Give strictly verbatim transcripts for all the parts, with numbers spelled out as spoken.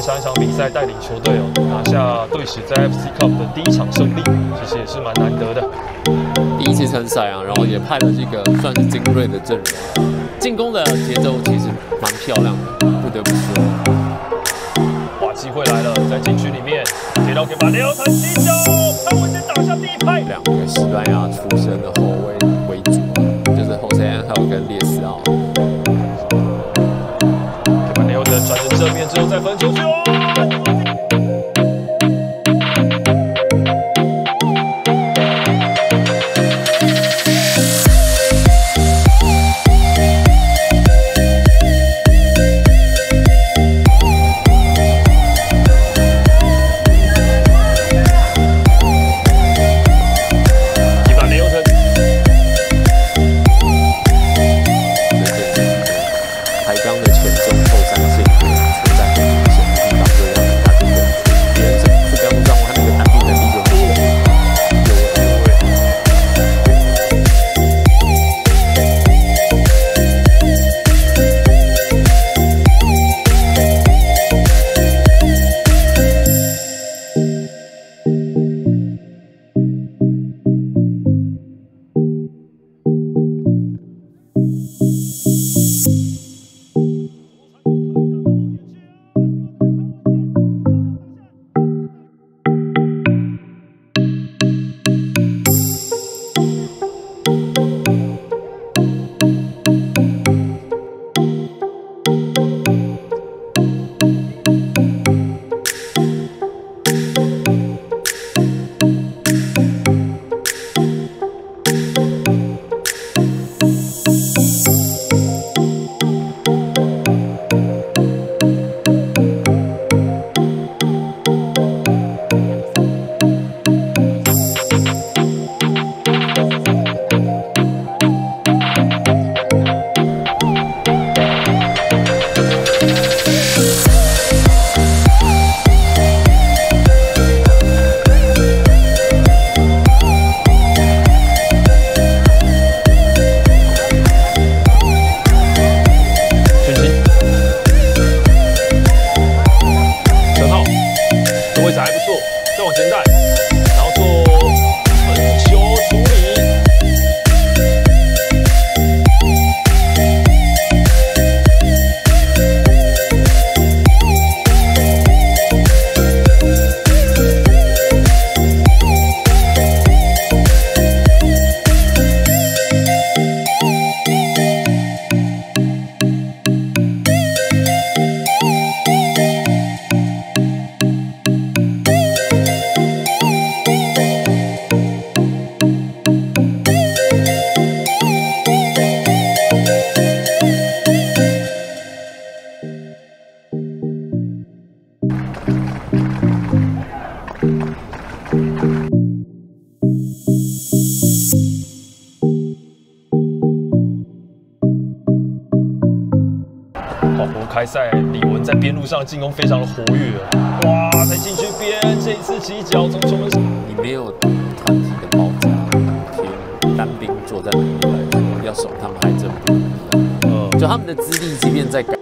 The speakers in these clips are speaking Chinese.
上一场比赛带领球队哦拿下队史在 F C Cup 的第一场胜利，其实也是蛮难得的。 第一次参赛啊，然后也派了这个算是精锐的阵容，进攻的节奏其实蛮漂亮的，不得不说。 哇，机会来了，在禁区里面接到给马里奥传起脚，潘文先打下第一拍。 两个西班牙出身的后卫为主，就是侯塞安还有跟列斯奥。 转成正面之后再分出去哦。基本流程。 台钢的前中后三线。 开赛，李文在边路上进攻非常的活跃，哇，在禁区边这一次起脚从球门上， 你没有团体的爆炸，凭单兵作战能力来说，要守他们还真不容易。呃，就他们的资历，即便在改。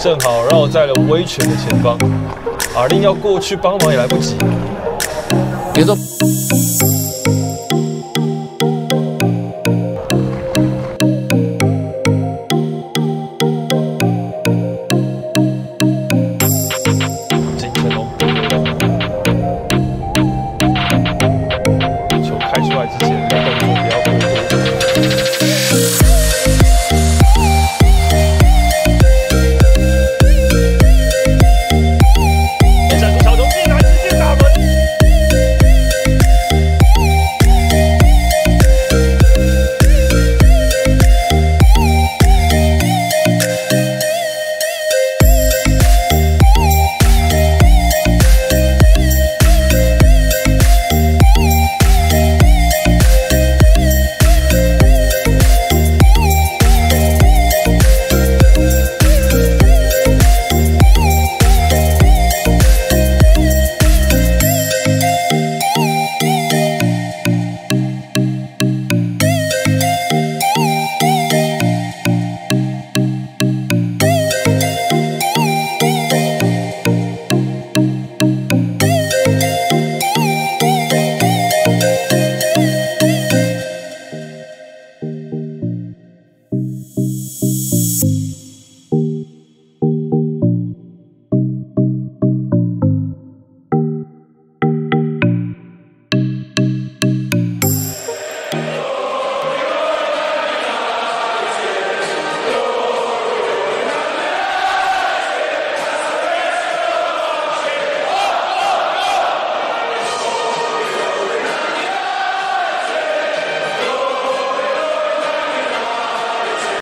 正好绕在了威权的前方，阿令要过去帮忙也来不及。 别说。 球开出来之前，